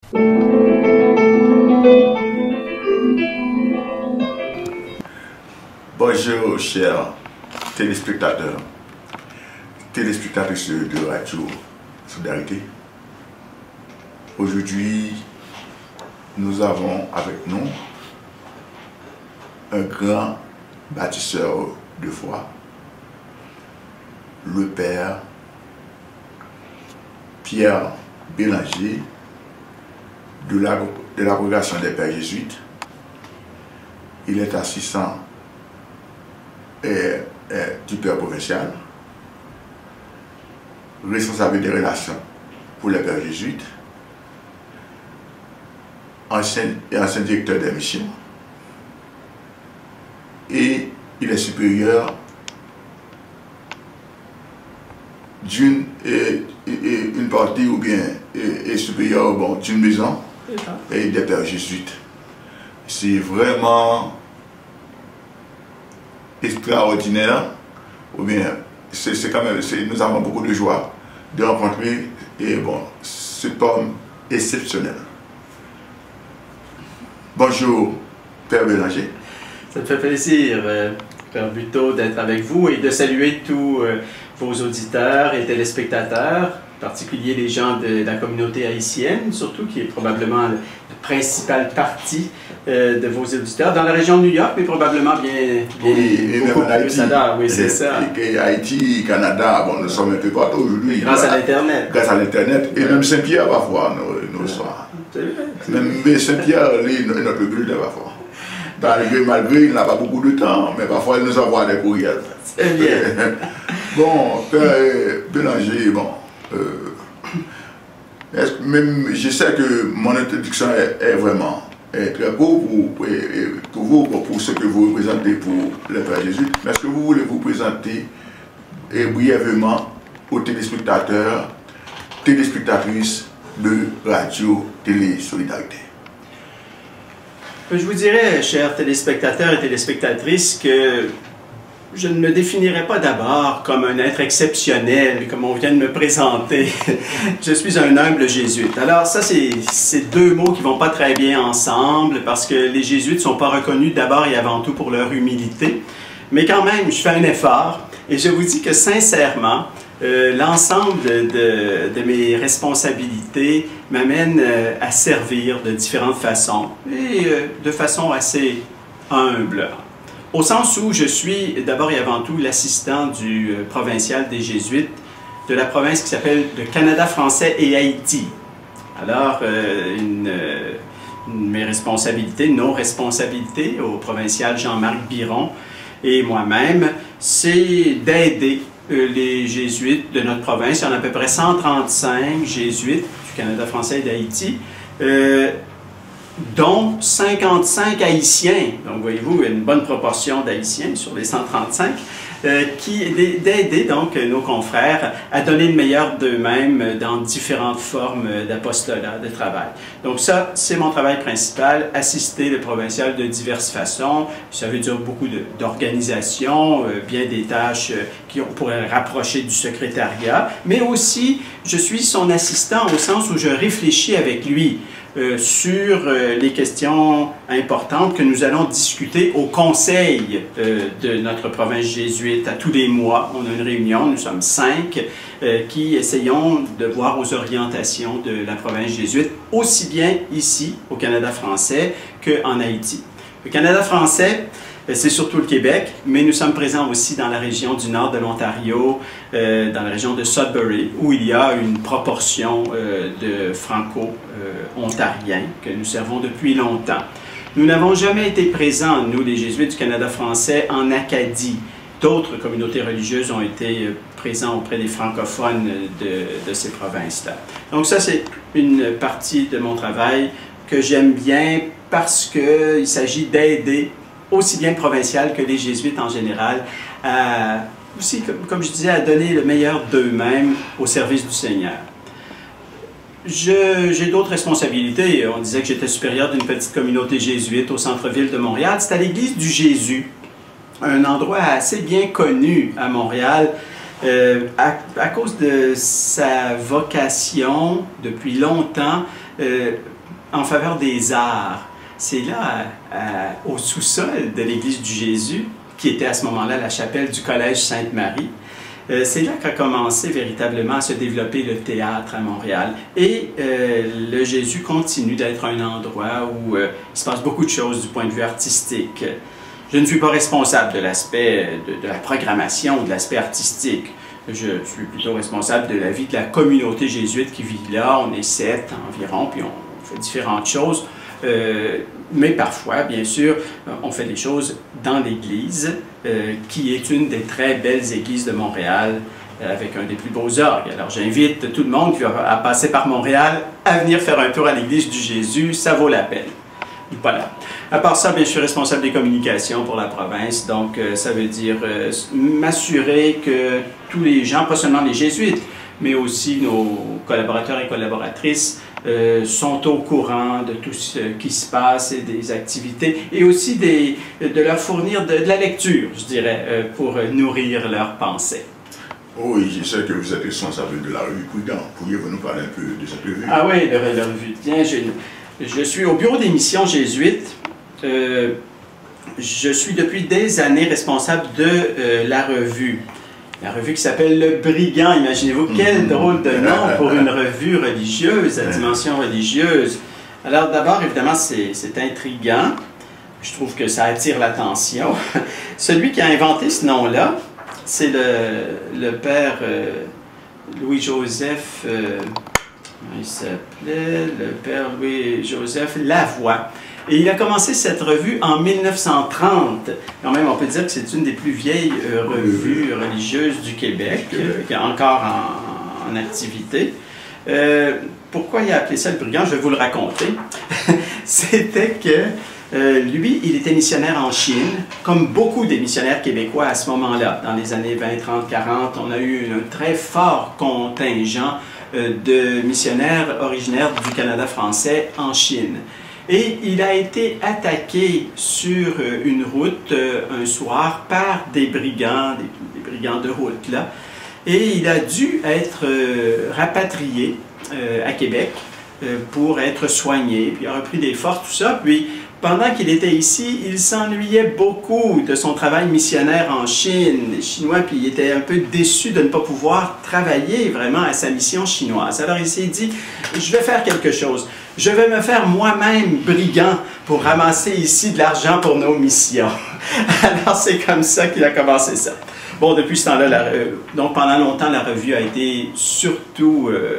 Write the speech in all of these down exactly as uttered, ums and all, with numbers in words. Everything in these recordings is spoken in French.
Bonjour chers téléspectateurs, téléspectatrices de Radio Solidarité. Aujourd'hui, nous avons avec nous un grand bâtisseur de foi, le Père Pierre Bélanger de la, de la congrégation des Pères Jésuites. Il est assistant et, et, du Père provincial, responsable des relations pour les Pères Jésuites, ancien, et ancien directeur des missions, et il est supérieur d'une une partie ou bien est, est supérieur bon, d'une maison et des Pères Jésuites. C'est vraiment extraordinaire, ou bien c'est quand même, nous avons beaucoup de joie de rencontrer et bon, cet homme exceptionnel. Bonjour Père Bélanger. Ça me fait plaisir, euh, Père Buteau, d'être avec vous et de saluer tous euh, vos auditeurs et téléspectateurs, en particulier les gens de, de la communauté haïtienne, surtout qui est probablement la principale partie euh, de vos auditeurs dans la région de New York, mais probablement bien, bien oui, beaucoup même en Haïti. Canada, oui, c'est ça. Et Haïti, Canada, bon, nous sommes un peu partout aujourd'hui. Grâce à l'Internet. Grâce à l'Internet. Et même Saint-Pierre, parfois, nous, nous sommes. Même Saint-Pierre, est notre bulletin, parfois. Malgré, malgré, il n'a pas beaucoup de temps, mais parfois, il nous envoie des courriels. C'est bien. Bon, Père Bélanger, bon. Euh, même, je sais que mon introduction est, est vraiment est très beau pour, pour vous, pour ce que vous représentez pour le Père Jésus. Mais est-ce que vous voulez vous présenter et brièvement aux téléspectateurs, téléspectatrices de Radio Télé Solidarité? Je vous dirais, chers téléspectateurs et téléspectatrices, que je ne me définirais pas d'abord comme un être exceptionnel, comme on vient de me présenter. Je suis un humble jésuite. Alors ça, c'est deux mots qui ne vont pas très bien ensemble, parce que les jésuites ne sont pas reconnus d'abord et avant tout pour leur humilité. Mais quand même, je fais un effort, et je vous dis que sincèrement, euh, l'ensemble de, de, de mes responsabilités m'amène euh, à servir de différentes façons, et euh, de façon assez humble. Au sens où je suis d'abord et avant tout l'assistant du euh, provincial des Jésuites de la province qui s'appelle le Canada français et Haïti. Alors, euh, une, euh, une, mes responsabilités, nos responsabilités au provincial Jean-Marc Biron et moi-même, c'est d'aider euh, les Jésuites de notre province. Il y en a à peu près cent trente-cinq Jésuites du Canada français et d'Haïti, euh, dont cinquante-cinq Haïtiens, donc voyez-vous, une bonne proportion d'Haïtiens sur les cent trente-cinq, euh, qui d'aider donc nos confrères à donner le meilleur d'eux-mêmes dans différentes formes d'apostolat, de travail. Donc ça, c'est mon travail principal, assister le provincial de diverses façons. Ça veut dire beaucoup d'organisation, euh, bien des tâches euh, qui on pourrait rapprocher du secrétariat, mais aussi, je suis son assistant au sens où je réfléchis avec lui Euh, sur euh, les questions importantes que nous allons discuter au conseil euh, de notre province jésuite. À tous les mois, on a une réunion, nous sommes cinq, euh, qui essayons de voir aux orientations de la province jésuite, aussi bien ici, au Canada français, qu'en Haïti. Le Canada français, c'est surtout le Québec, mais nous sommes présents aussi dans la région du nord de l'Ontario, euh, dans la région de Sudbury, où il y a une proportion euh, de franco-ontariens euh, que nous servons depuis longtemps. Nous n'avons jamais été présents, nous, les Jésuites du Canada français, en Acadie. D'autres communautés religieuses ont été présents auprès des francophones de, de ces provinces-là. Donc ça, c'est une partie de mon travail que j'aime bien parce qu'il s'agit d'aider aussi bien le provincial que les jésuites en général, à, aussi, comme, comme je disais, à donner le meilleur d'eux-mêmes au service du Seigneur. J'ai d'autres responsabilités. On disait que j'étais supérieur d'une petite communauté jésuite au centre-ville de Montréal. C'est à l'église du Jésus, un endroit assez bien connu à Montréal, euh, à, à cause de sa vocation depuis longtemps euh, en faveur des arts. C'est là, à, à, au sous-sol de l'église du Jésus, qui était à ce moment-là la chapelle du Collège Sainte-Marie. Euh, c'est là qu'a commencé véritablement à se développer le théâtre à Montréal. Et euh, le Jésus continue d'être un endroit où euh, il se passe beaucoup de choses du point de vue artistique. Je ne suis pas responsable de l'aspect de, de la programmation, de l'aspect artistique. Je suis plutôt responsable de la vie de la communauté jésuite qui vit là. On est sept environ, puis on fait différentes choses. Euh, mais parfois, bien sûr, on fait des choses dans l'Église, euh, qui est une des très belles églises de Montréal, euh, avec un des plus beaux orgues. Alors j'invite tout le monde qui va à passer par Montréal à venir faire un tour à l'Église du Jésus, ça vaut la peine. Voilà. À part ça, bien, je suis responsable des communications pour la province, donc euh, ça veut dire euh, m'assurer que tous les gens, pas seulement les jésuites, mais aussi nos collaborateurs et collaboratrices, Euh, sont au courant de tout ce qui se passe et des activités, et aussi des, de leur fournir de, de la lecture, je dirais, euh, pour nourrir leurs pensées. Oui, je sais que vous êtes responsable de la revue Prudent. Pourriez-vous nous parler un peu de cette revue? Ah oui, la, la revue. Bien, je, je suis au bureau des missions jésuites. Euh, je suis depuis des années responsable de euh, la revue. La revue qui s'appelle Le Brigand, imaginez-vous, quel drôle de nom pour une revue religieuse, à dimension religieuse. Alors d'abord, évidemment, c'est intriguant. Je trouve que ça attire l'attention. Celui qui a inventé ce nom-là, c'est le, le père euh, Louis-Joseph, euh, il s'appelait le père Louis-Joseph Lavoie. Et il a commencé cette revue en mille neuf cent trente. Quand même, on peut dire que c'est une des plus vieilles euh, revues religieuses du Québec, euh, qui est encore en, en activité. Euh, pourquoi il a appelé ça le Brigand? Je vais vous le raconter. C'était que euh, lui, il était missionnaire en Chine, comme beaucoup des missionnaires québécois à ce moment-là. Dans les années vingt, trente, quarante, on a eu un très fort contingent euh, de missionnaires originaires du Canada français en Chine. Et il a été attaqué sur une route euh, un soir par des brigands, des, des brigands de route là, et il a dû être euh, rapatrié euh, à Québec euh, pour être soigné, puis il a repris des forces, tout ça, puis pendant qu'il était ici, il s'ennuyait beaucoup de son travail missionnaire en Chine, les Chinois, puis il était un peu déçu de ne pas pouvoir travailler vraiment à sa mission chinoise. Alors il s'est dit, je vais faire quelque chose. Je vais me faire moi-même brigand pour ramasser ici de l'argent pour nos missions. Alors c'est comme ça qu'il a commencé ça. Bon, depuis ce temps-là, euh, donc pendant longtemps, la revue a été surtout euh,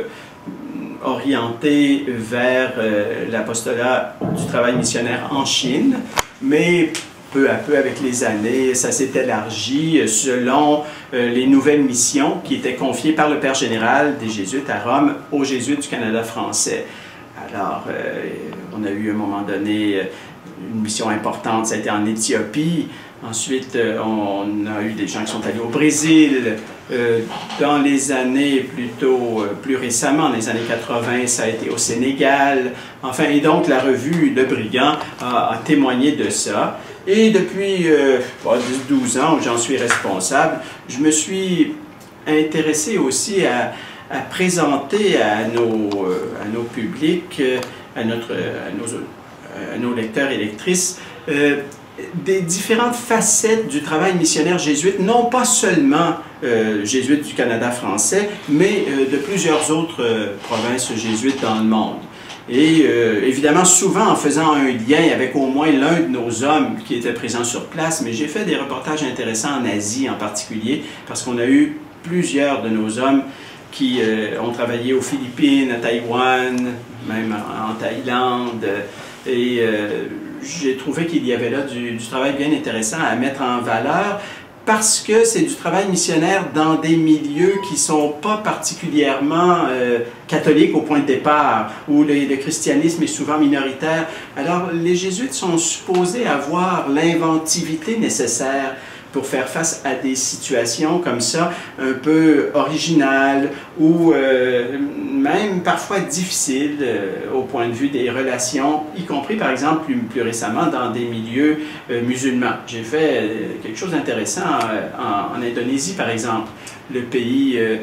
orientée vers euh, l'apostolat du travail missionnaire en Chine, mais peu à peu, avec les années, ça s'est élargi selon euh, les nouvelles missions qui étaient confiées par le Père général des Jésuites à Rome aux Jésuites du Canada français. Alors, euh, on a eu à un moment donné une mission importante, ça a été en Éthiopie. Ensuite, euh, on a eu des gens qui sont allés au Brésil. Euh, dans les années plutôt euh, plus récemment, dans les années quatre-vingt, ça a été au Sénégal. Enfin, et donc la revue Le Brigand a, a témoigné de ça. Et depuis euh, dix douze ans où j'en suis responsable, je me suis intéressé aussi à, à présenter à nos, euh, à nos publics, euh, à, notre, à, nos, à nos lecteurs et lectrices, euh, des différentes facettes du travail missionnaire jésuite, non pas seulement euh, jésuites du Canada français, mais euh, de plusieurs autres euh, provinces jésuites dans le monde. Et euh, évidemment, souvent en faisant un lien avec au moins l'un de nos hommes qui était présent sur place, mais j'ai fait des reportages intéressants en Asie en particulier, parce qu'on a eu plusieurs de nos hommes qui euh, ont travaillé aux Philippines, à Taïwan, même en, en Thaïlande, et euh, j'ai trouvé qu'il y avait là du, du travail bien intéressant à mettre en valeur, parce que c'est du travail missionnaire dans des milieux qui ne sont pas particulièrement euh, catholiques au point de départ, où le, le christianisme est souvent minoritaire. Alors, les jésuites sont supposés avoir l'inventivité nécessaire pour faire face à des situations comme ça, un peu originales ou euh, même parfois difficiles euh, au point de vue des relations, y compris par exemple plus, plus récemment dans des milieux euh, musulmans. J'ai fait euh, quelque chose d'intéressant euh, en, en Indonésie par exemple, le pays euh,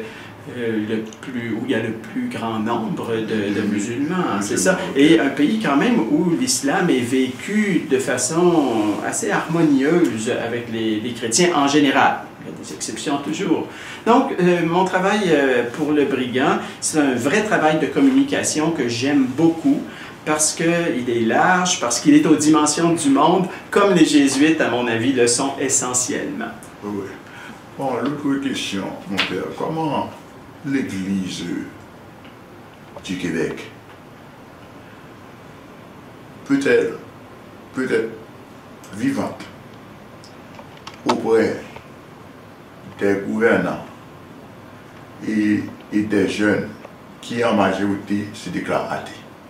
euh, le plus, où il y a le plus grand nombre de, de musulmans, c'est ça. Et un pays quand même où l'islam est vécu de façon assez harmonieuse avec les, les chrétiens en général. Il y a des exceptions toujours. Donc, euh, mon travail euh, pour le Brigand, c'est un vrai travail de communication que j'aime beaucoup parce qu'il est large, parce qu'il est aux dimensions du monde, comme les jésuites, à mon avis, le sont essentiellement. Oui. Bon, l'autre question, mon père, comment l'Église du Québec peut-elle peut-être vivante auprès des gouvernants et, et des jeunes qui en majorité se déclarent athées?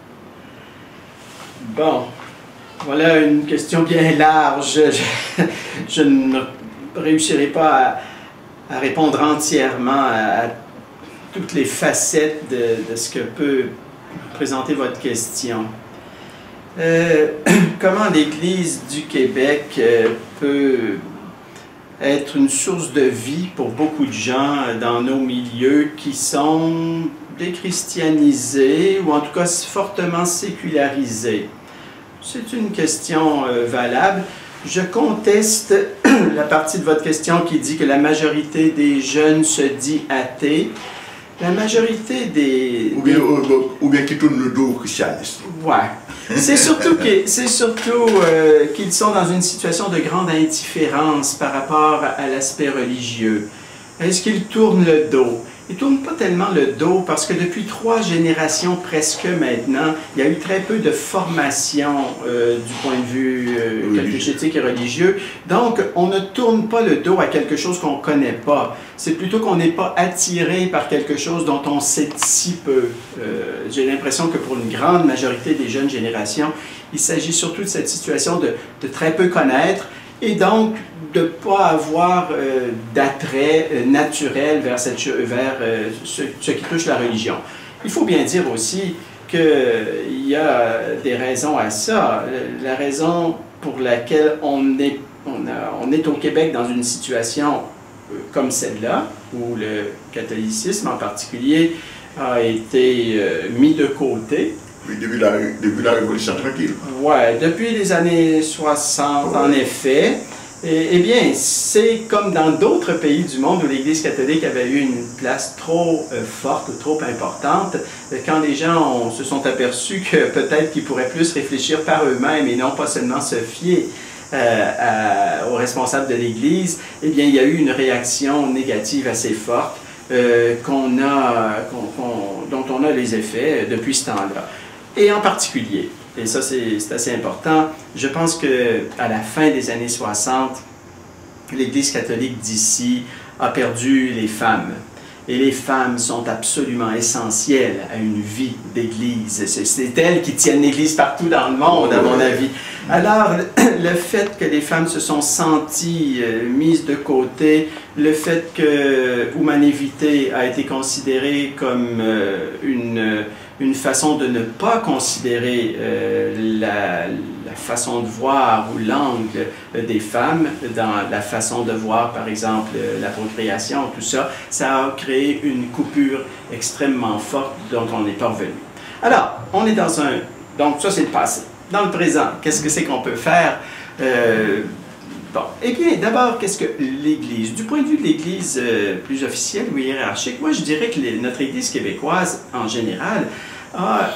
Bon, voilà une question bien large. Je, je ne réussirai pas à, à répondre entièrement à, à toutes les facettes de, de ce que peut présenter votre question. Euh, comment l'Église du Québec euh, peut être une source de vie pour beaucoup de gens dans nos milieux qui sont déchristianisés ou en tout cas fortement sécularisés? C'est une question euh, valable. Je conteste la partie de votre question qui dit que la majorité des jeunes se dit athée. La majorité des... Ou bien, des... ou bien qui tournent le dos au christianisme. Ouais. C'est surtout qu'ils surtout, euh, qu'ils sont dans une situation de grande indifférence par rapport à l'aspect religieux. Est-ce qu'ils tournent le dos? Ils ne tournent pas tellement le dos parce que depuis trois générations presque maintenant, il y a eu très peu de formation euh, du point de vue euh, catéchétique et religieux. Donc, on ne tourne pas le dos à quelque chose qu'on ne connaît pas. C'est plutôt qu'on n'est pas attiré par quelque chose dont on sait si peu. Euh, J'ai l'impression que pour une grande majorité des jeunes générations, il s'agit surtout de cette situation de, de très peu connaître et donc de ne pas avoir euh, d'attrait euh, naturel vers, cette, vers euh, ce, ce qui touche la religion. Il faut bien dire aussi qu'il euh, y a des raisons à ça. La raison pour laquelle on est, on a, on est au Québec dans une situation euh, comme celle-là, où le catholicisme en particulier a été euh, mis de côté. Oui, depuis la, depuis la Révolution tranquille. Oui, depuis les années soixante, ouais. En effet. Eh bien, c'est comme dans d'autres pays du monde où l'Église catholique avait eu une place trop euh, forte ou trop importante, quand les gens ont, se sont aperçus que peut-être qu'ils pourraient plus réfléchir par eux-mêmes et non pas seulement se fier euh, à, aux responsables de l'Église, eh bien, il y a eu une réaction négative assez forte euh, qu'on a, qu'on, qu'on, dont on a les effets depuis ce temps-là. Et en particulier, et ça c'est assez important, je pense qu'à la fin des années soixante, l'Église catholique d'ici a perdu les femmes. Et les femmes sont absolument essentielles à une vie d'Église. C'est elles qui tiennent l'Église partout dans le monde, à mon avis. Alors, le fait que les femmes se sont senties euh, mises de côté, le fait que Humanevité a été considérée comme euh, une... une façon de ne pas considérer euh, la, la façon de voir ou l'angle des femmes dans la façon de voir, par exemple, la procréation, tout ça, ça a créé une coupure extrêmement forte dont on n'est pas revenu. Alors, on est dans un... Donc, ça, c'est le passé. Dans le présent, qu'est-ce que c'est qu'on peut faire? Euh, Bon, eh bien, d'abord, qu'est-ce que l'Église? Du point de vue de l'Église euh, plus officielle ou hiérarchique, moi, je dirais que les, notre Église québécoise, en général, a,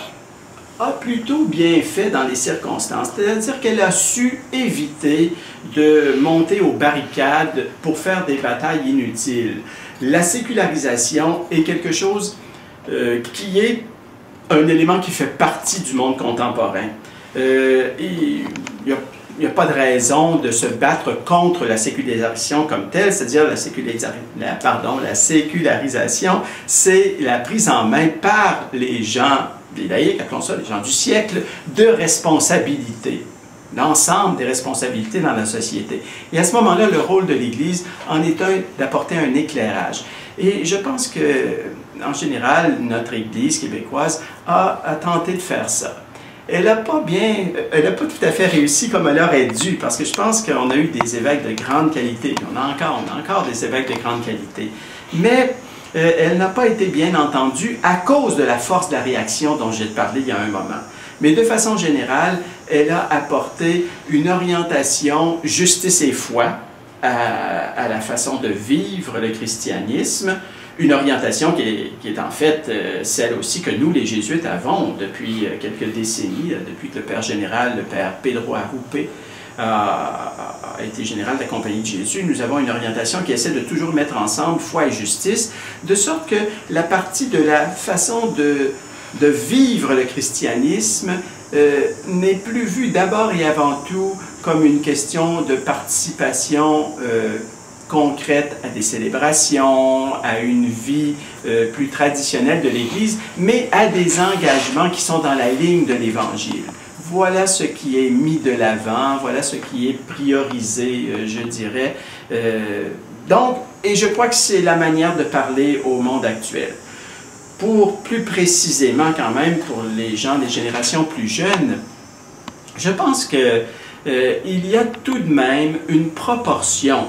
a plutôt bien fait dans les circonstances. C'est-à-dire qu'elle a su éviter de monter aux barricades pour faire des batailles inutiles. La sécularisation est quelque chose euh, qui est un élément qui fait partie du monde contemporain. Euh, il y a Il n'y a pas de raison de se battre contre la sécularisation comme telle, c'est-à-dire la, la, pardon, la sécularisation, c'est la prise en main par les gens, les laïcs, appelons ça, les gens du siècle, de responsabilité, l'ensemble des responsabilités dans la société. Et à ce moment-là, le rôle de l'Église en est un d'apporter un éclairage. Et je pense que, en général, notre Église québécoise a, a tenté de faire ça. Elle n'a pas bien, elle n'a pas tout à fait réussi comme elle aurait dû, parce que je pense qu'on a eu des évêques de grande qualité, on a encore, on a encore des évêques de grande qualité. Mais euh, elle n'a pas été bien entendue à cause de la force de la réaction dont j'ai parlé il y a un moment. Mais de façon générale, elle a apporté une orientation justice et foi à, à la façon de vivre le christianisme, une orientation qui est, qui est en fait euh, celle aussi que nous, les Jésuites, avons depuis euh, quelques décennies, euh, depuis que le Père général, le Père Pedro Arrupe, a, a été général de la Compagnie de Jésus. Nous avons une orientation qui essaie de toujours mettre ensemble foi et justice, de sorte que la partie de la façon de, de vivre le christianisme euh, n'est plus vue d'abord et avant tout comme une question de participation euh, concrète à des célébrations, à une vie euh, plus traditionnelle de l'Église, mais à des engagements qui sont dans la ligne de l'Évangile. Voilà ce qui est mis de l'avant, voilà ce qui est priorisé, euh, je dirais. Euh, donc, et je crois que c'est la manière de parler au monde actuel. Pour plus précisément quand même, pour les gens des générations plus jeunes, je pense que euh, il y a tout de même une proportion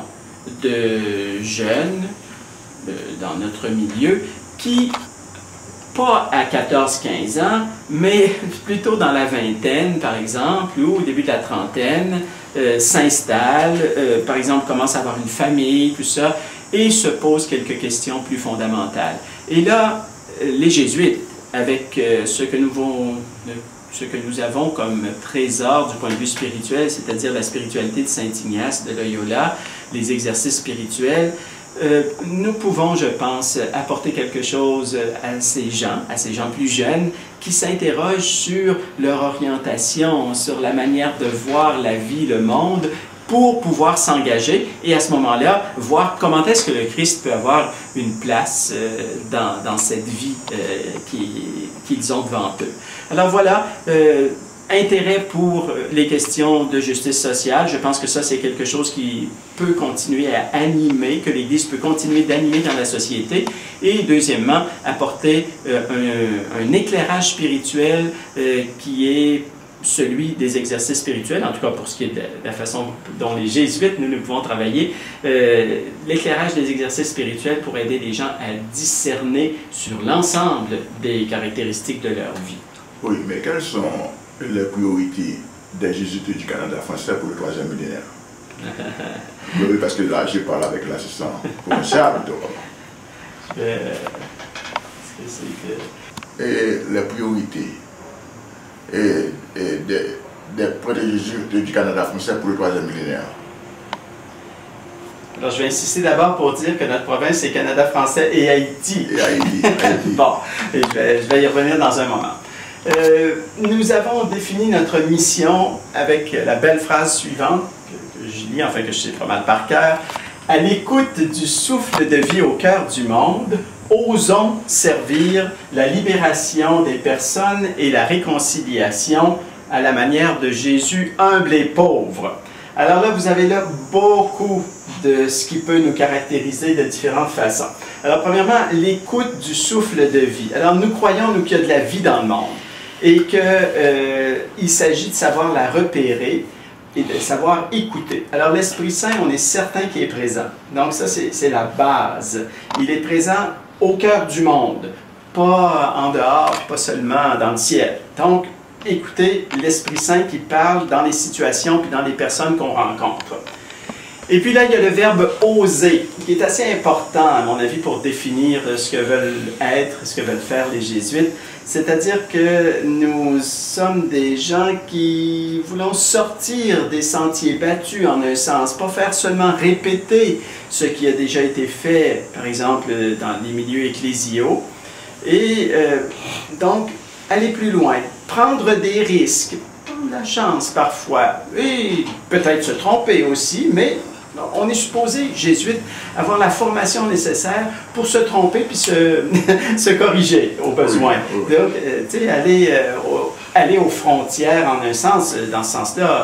de jeunes euh, dans notre milieu qui, pas à quatorze quinze ans, mais plutôt dans la vingtaine, par exemple, ou au début de la trentaine, euh, s'installent, euh, par exemple, commencent à avoir une famille, tout ça, et se posent quelques questions plus fondamentales. Et là, les Jésuites, avec euh, ce que nous vont... ce que nous avons comme trésor du point de vue spirituel, c'est-à-dire la spiritualité de Saint Ignace de Loyola, les exercices spirituels, euh, nous pouvons, je pense, apporter quelque chose à ces gens, à ces gens plus jeunes, qui s'interrogent sur leur orientation, sur la manière de voir la vie, le monde, pour pouvoir s'engager et à ce moment-là, voir comment est-ce que le Christ peut avoir une place euh, dans, dans cette vie euh, qu'ils ont devant eux. Alors voilà, euh, intérêt pour les questions de justice sociale. Je pense que ça, c'est quelque chose qui peut continuer à animer, que l'Église peut continuer d'animer dans la société. Et deuxièmement, apporter euh, un, un éclairage spirituel euh, qui est celui des exercices spirituels, en tout cas pour ce qui est de la façon dont les Jésuites, nous, nous pouvons travailler, euh, l'éclairage des exercices spirituels pour aider les gens à discerner sur l'ensemble des caractéristiques de leur vie. Oui, mais quelles sont les priorités des Jésuites du Canada français pour le troisième millénaire? Oui, parce que là, je parle avec l'assistant provincial. Euh, que... Et les priorités et, et des, des prêtres Jésuites du Canada français pour le troisième millénaire. Alors, je vais insister d'abord pour dire que notre province, c'est Canada français et Haïti. Et Haïti. Haïti. Bon, et je, vais, je vais y revenir dans un moment. Euh, nous avons défini notre mission avec la belle phrase suivante, que, que je lis, enfin que je sais pas mal par cœur. À l'écoute du souffle de vie au cœur du monde, osons servir la libération des personnes et la réconciliation à la manière de Jésus humble et pauvre. Alors là, vous avez là beaucoup de ce qui peut nous caractériser de différentes façons. Alors premièrement, l'écoute du souffle de vie. Alors nous croyons, nous, qu'il y a de la vie dans le monde et qu'il euh, s'agit de savoir la repérer et de savoir écouter. Alors l'Esprit Saint, on est certain qu'il est présent. Donc ça, c'est la base. Il est présent au cœur du monde, pas en dehors, puis pas seulement dans le ciel. Donc, écoutez l'Esprit Saint qui parle dans les situations puis dans les personnes qu'on rencontre. Et puis là, il y a le verbe « oser » qui est assez important, à mon avis, pour définir ce que veulent être, ce que veulent faire les Jésuites. C'est-à-dire que nous sommes des gens qui voulons sortir des sentiers battus, en un sens, pas faire seulement répéter ce qui a déjà été fait, par exemple, dans les milieux ecclésiaux, et euh, donc aller plus loin, prendre des risques, prendre la chance parfois, et peut-être se tromper aussi, mais on est supposé, jésuite, avoir la formation nécessaire pour se tromper puis se, se corriger au besoin. Oui, oui. Donc, euh, tu sais, aller, euh, au, aller aux frontières, en un sens, dans ce sens-là,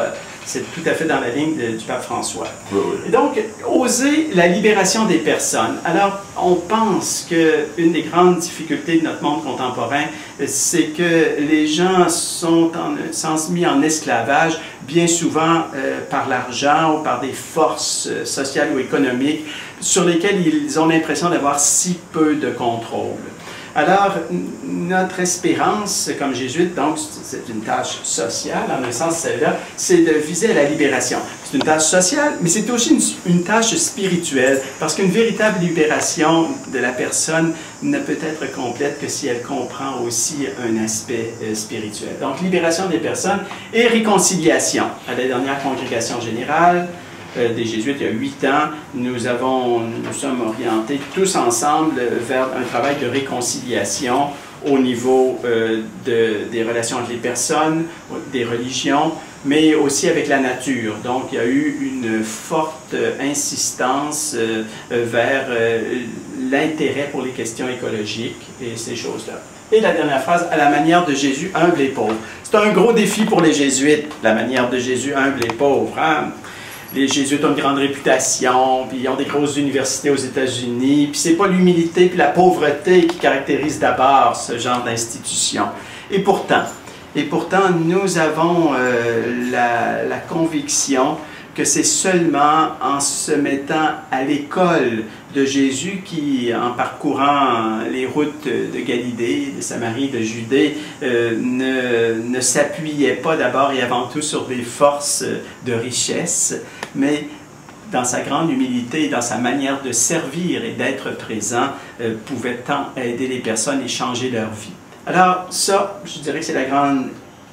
c'est tout à fait dans la ligne de, du pape François. Oui, oui. Et donc, oser la libération des personnes. Alors, on pense qu'une des grandes difficultés de notre monde contemporain, c'est que les gens sont en un sens mis en esclavage, bien souvent euh, par l'argent ou par des forces euh, sociales ou économiques sur lesquelles ils ont l'impression d'avoir si peu de contrôle. Alors, notre espérance comme jésuite, donc, c'est une tâche sociale, en un sens, celle-là, c'est de viser à la libération. C'est une tâche sociale, mais c'est aussi une, une tâche spirituelle, parce qu'une véritable libération de la personne ne peut être complète que si elle comprend aussi un aspect euh, spirituel. Donc, libération des personnes et réconciliation. À la dernière congrégation générale, des Jésuites, il y a huit ans, nous, avons, nous sommes orientés tous ensemble vers un travail de réconciliation au niveau euh, de, des relations entre les personnes, des religions, mais aussi avec la nature. Donc, il y a eu une forte insistance euh, vers euh, l'intérêt pour les questions écologiques et ces choses-là. Et la dernière phrase, à la manière de Jésus, humble et pauvre. C'est un gros défi pour les Jésuites, la manière de Jésus, humble et pauvre. Hein? Les Jésuites ont une grande réputation, puis ils ont des grosses universités aux États-Unis, puis c'est pas l'humilité puis la pauvreté qui caractérise d'abord ce genre d'institution. Et pourtant, et pourtant, nous avons euh, la, la conviction que c'est seulement en se mettant à l'école de Jésus qui, en parcourant les routes de Galilée, de Samarie, de Judée, euh, ne, ne s'appuyait pas d'abord et avant tout sur des forces de richesse, mais dans sa grande humilité, dans sa manière de servir et d'être présent, euh, pouvait tant aider les personnes et changer leur vie. Alors ça, je dirais que c'est la grande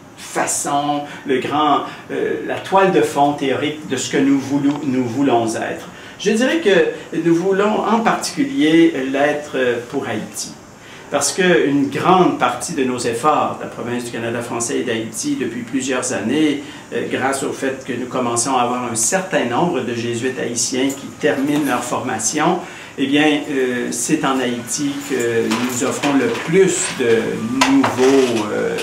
façon, le grand, euh, la toile de fond théorique de ce que nous voulons, nous voulons être. Je dirais que nous voulons en particulier l'être pour Haïti. Parce qu'une grande partie de nos efforts, de la province du Canada français et d'Haïti, depuis plusieurs années, euh, grâce au fait que nous commençons à avoir un certain nombre de jésuites haïtiens qui terminent leur formation, eh bien, euh, c'est en Haïti que nous offrons le plus de nouveaux, euh,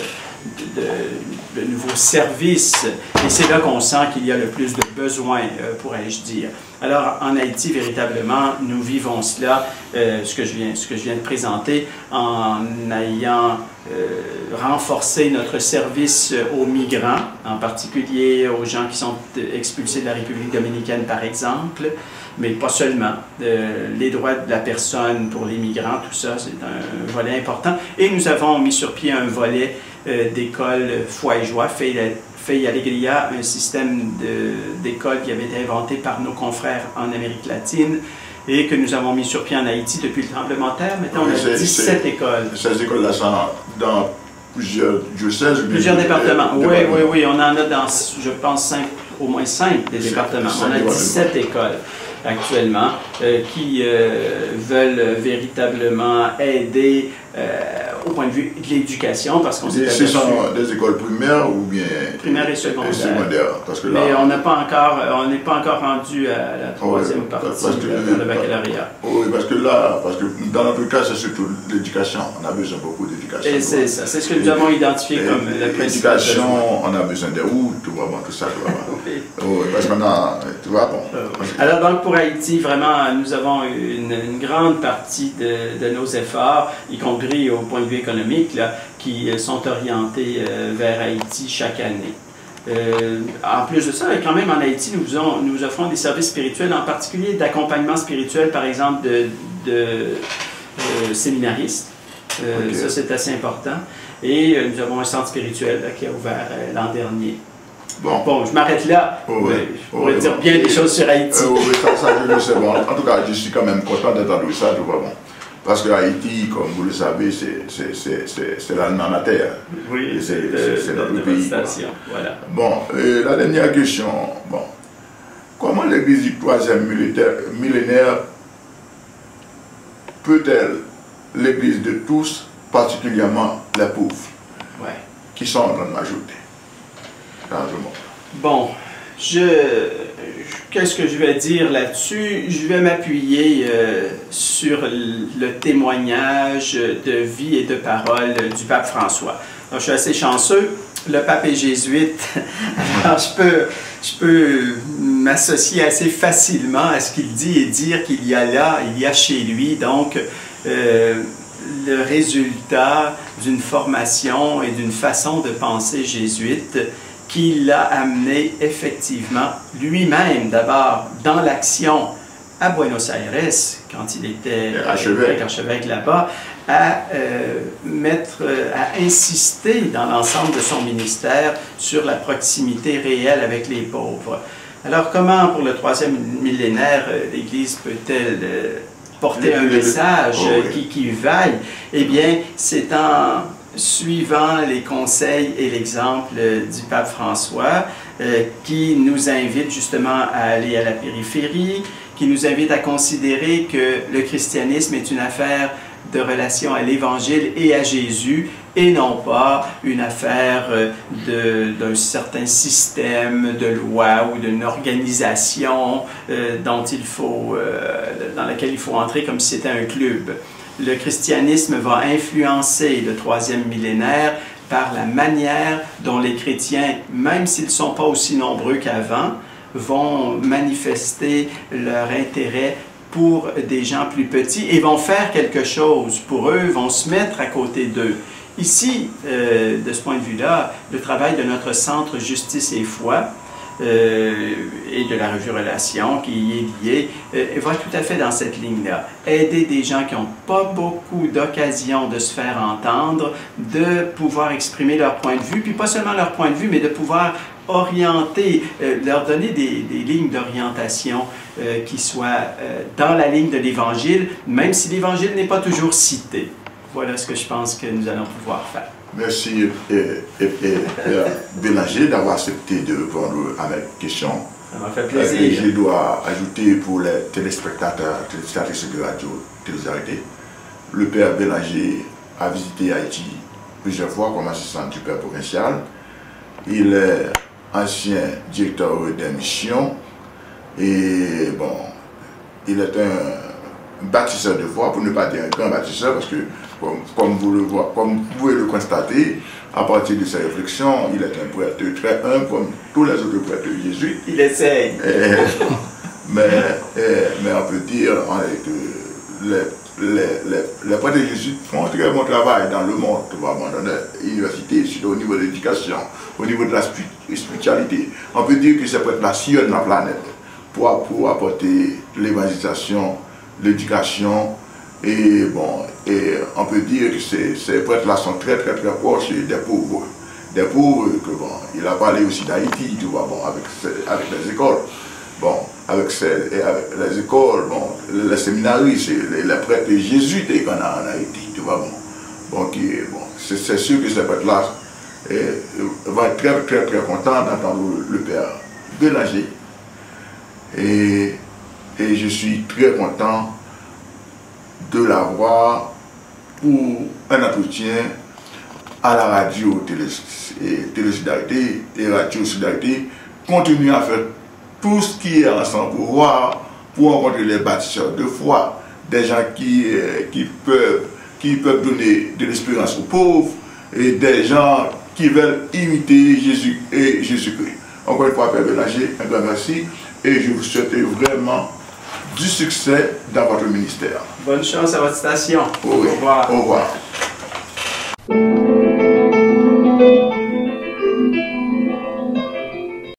de, de nouveaux services. Et c'est là qu'on sent qu'il y a le plus de besoins, euh, pourrais-je dire. Alors, en Haïti, véritablement, nous vivons cela, euh, ce, que je viens, ce que je viens de présenter, en ayant euh, renforcé notre service aux migrants, en particulier aux gens qui sont expulsés de la République dominicaine, par exemple, mais pas seulement. Euh, les droits de la personne pour les migrants, tout ça, c'est un volet important. Et nous avons mis sur pied un volet euh, d'école Foi et Joie, fait Fei Alegria, un système d'école qui avait été inventé par nos confrères en Amérique latine et que nous avons mis sur pied en Haïti depuis le tremblement de terre. Maintenant, oui, on a dix-sept écoles. Ces écoles-là sont dans plusieurs diocèses? Plusieurs départements. Oui, oui, oui. On en a dans, je pense, cinq, au moins cinq des départements. On a dix-sept écoles actuellement euh, qui euh, veulent véritablement aider euh, au point de vue de l'éducation, parce qu'on s'est aperçu... Ce sont des écoles primaires ou bien... Primaires et secondaires. Et secondaires, parce que là... Mais on n'a pas encore, on n'est pas encore rendu à la troisième oui, partie parce que, de le baccalauréat. Oui, parce que là, parce que dans notre cas, c'est surtout l'éducation. On a besoin beaucoup d'éducation. Et c'est ça, c'est ce que nous avons identifié comme le principal. L'éducation, on a besoin des routes, tout vraiment, tout ça, tout vraiment. Oui. Oui, parce qu'on a, tu vois, bon. Alors donc pour Haïti, vraiment, nous avons une, une grande partie de, de nos efforts, y compris au point de vue économique, là, qui sont orientés euh, vers Haïti chaque année. Euh, en plus de ça, quand même en Haïti, nous, faisons, nous offrons des services spirituels, en particulier d'accompagnement spirituel, par exemple, de, de euh, séminaristes. Euh, okay. Ça, c'est assez important. Et euh, nous avons un centre spirituel là, qui a ouvert euh, l'an dernier. Bon. Bon, je m'arrête là. Oh, oui. Je pourrais oh, dire oui. bien des choses sur Haïti. Euh, oui, ça, ça, je le sais. Bon. En tout cas, je suis quand même content d'entendre ça, tu vois, bon. Parce que Haïti, comme vous le savez, c'est l'allemand à la terre. Oui, c'est notre pays. Voilà. Bon, et la dernière question. Bon, comment l'Église du troisième millénaire peut-elle, l'Église de tous, particulièrement les pauvres, ouais. qui sont dans la majorité? Bon, je, qu'est-ce que je vais dire là-dessus? Je vais m'appuyer euh, sur le témoignage de vie et de parole du pape François. Donc, je suis assez chanceux le pape est jésuite. Alors, je peux, je peux m'associer assez facilement à ce qu'il dit et dire qu'il y a là, il y a chez lui, donc, euh, le résultat d'une formation et d'une façon de penser jésuite qui l'a amené effectivement lui-même, d'abord, dans l'action à Buenos Aires, quand il était archevêque, archevêque là-bas, à euh, mettre, à insister dans l'ensemble de son ministère sur la proximité réelle avec les pauvres. Alors, comment, pour le troisième millénaire, l'Église peut-elle euh, porter un message oh, oui. qui, qui vaille? Eh bien, c'est en suivant les conseils et l'exemple du pape François, euh, qui nous invite justement à aller à la périphérie, qui nous invite à considérer que le christianisme est une affaire de relation à l'Évangile et à Jésus, et non pas une affaire d'un certain système de loi ou d'une organisation euh, dont il faut, euh, dans laquelle il faut entrer comme si c'était un club. Le christianisme va influencer le troisième millénaire par la manière dont les chrétiens, même s'ils ne sont pas aussi nombreux qu'avant, vont manifester leur intérêt pour des gens plus petits et vont faire quelque chose pour eux, vont se mettre à côté d'eux. Ici, euh, de ce point de vue-là, le travail de notre Centre Justice et Foi euh, et de la revue Relations qui y est liée euh, va tout à fait dans cette ligne-là. Aider des gens qui n'ont pas beaucoup d'occasions de se faire entendre, de pouvoir exprimer leur point de vue, puis pas seulement leur point de vue, mais de pouvoir orienter, euh, leur donner des, des lignes d'orientation euh, qui soient euh, dans la ligne de l'Évangile, même si l'Évangile n'est pas toujours cité. Voilà ce que je pense que nous allons pouvoir faire. Merci euh, euh, euh, Bélanger d'avoir accepté de répondre à mes questions. Ça m'a fait plaisir. Euh, je dois ajouter pour les téléspectateurs, téléspectatrices de Radio Télésarité, le Père Bélanger a visité Haïti plusieurs fois comme assistant du Père provincial. Il est ancien directeur des missions et bon, il est un bâtisseur de foi, pour ne pas dire un grand bâtisseur, parce que comme, comme, vous le voyez, comme vous pouvez le constater, à partir de ses réflexions, il est un prêtre très humble comme tous les autres prêtres jésuites. Il essaye. Et, mais, et, mais on peut dire que les, les, les, les prêtres jésuites font un très bon travail dans le monde, dans l'université, au niveau de l'éducation, au niveau de la spiritualité. On peut dire que ces prêtres-là sillonnent la planète pour, pour apporter l'évangélisation, l'éducation, et bon, et on peut dire que ces, ces prêtres-là sont très très très proches des pauvres. Des pauvres, que bon, il a parlé aussi d'Haïti, tu vois, bon, avec, avec les écoles. Bon, avec, ces, avec les écoles, bon, les séminaristes, les, les prêtres jésuites qu'on a en Haïti, tu vois, bon. Bon, bon c'est sûr que ces prêtres-là vont être très très très contents d'entendre le, le Père Bélanger. Et, et je suis très content de l'avoir pour un entretien à la radio Télésolidarité et Radio Solidarité, continuer à faire tout ce qui est en son pouvoir pour rencontrer les bâtisseurs de foi, des gens qui, qui, peuvent, qui peuvent donner de l'espérance aux pauvres et des gens qui veulent imiter Jésus et Jésus-Christ. Encore une fois, Père Bélanger, un grand merci et je vous souhaite vraiment du succès dans votre ministère. Bonne chance à votre station. Oui, au revoir. Au revoir.